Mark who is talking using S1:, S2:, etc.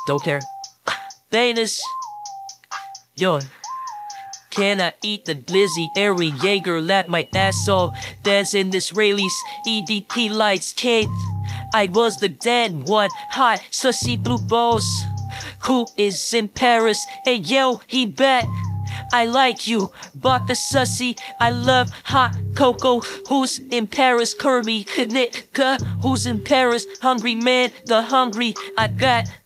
S1: Don't care. Venus. Yo. Can I eat the glizzy? Airy Jaeger let my ass off. Dancing Israelis, EDP lights, Kate. I was the dead one, hot, sussy blue balls. Who is in Paris? Hey yo, he bet. I like you, bought the sussy. I love hot cocoa. Who's in Paris? Kirby, nigga. Who's in Paris? Hungry man, the hungry. I got